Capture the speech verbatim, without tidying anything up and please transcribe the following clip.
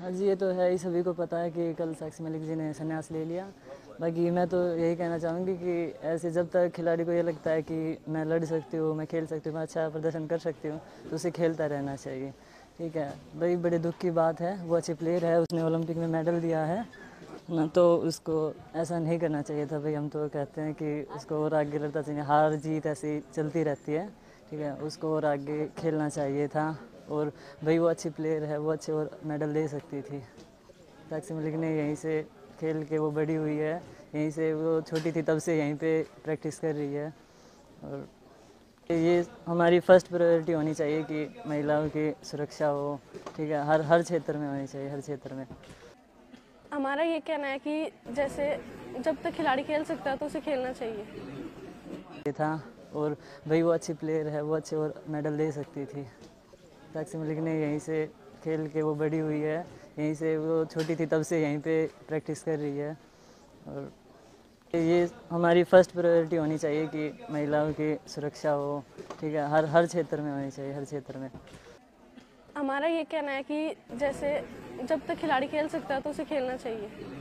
हाँ जी, ये तो है ही, सभी को पता है कि कल साक्षी मलिक जी ने संन्यास ले लिया। बाकी मैं तो यही कहना चाहूँगी कि ऐसे जब तक खिलाड़ी को ये लगता है कि मैं लड़ सकती हूँ, मैं खेल सकती हूँ, मैं अच्छा प्रदर्शन कर सकती हूँ, तो उसे खेलता रहना चाहिए। ठीक है भाई, बड़े दुख की बात है, वो अच्छी प्लेयर है, उसने ओलंपिक में मेडल दिया है ना, तो उसको ऐसा नहीं करना चाहिए था भाई। हम तो कहते हैं कि उसको और आगे लड़ता चाहिए, हार जीत ऐसी चलती रहती है। ठीक है, उसको और आगे खेलना चाहिए था। और भाई वो अच्छी प्लेयर है, वो अच्छे और मेडल दे सकती थी। साक्षी मलिक ने यहीं से खेल के वो बड़ी हुई है, यहीं से वो छोटी थी तब से यहीं पे प्रैक्टिस कर रही है। और ये हमारी फर्स्ट प्रायोरिटी होनी चाहिए कि महिलाओं की सुरक्षा हो। ठीक है, हर हर क्षेत्र में होनी चाहिए, हर क्षेत्र में। हमारा ये कहना है कि जैसे जब तक खिलाड़ी खेल सकता है तो उसे खेलना चाहिए ये था। और भाई वो अच्छी प्लेयर है, वो अच्छे और मेडल दे सकती थी। साक्षी मलिक ने यहीं से खेल के वो बड़ी हुई है, यहीं से वो छोटी थी तब से यहीं पे प्रैक्टिस कर रही है। और ये हमारी फर्स्ट प्रायोरिटी होनी चाहिए कि महिलाओं की सुरक्षा हो। ठीक है, हर हर क्षेत्र में होनी चाहिए, हर क्षेत्र में। हमारा ये कहना है कि जैसे जब तक खिलाड़ी खेल सकता है तो उसे खेलना चाहिए।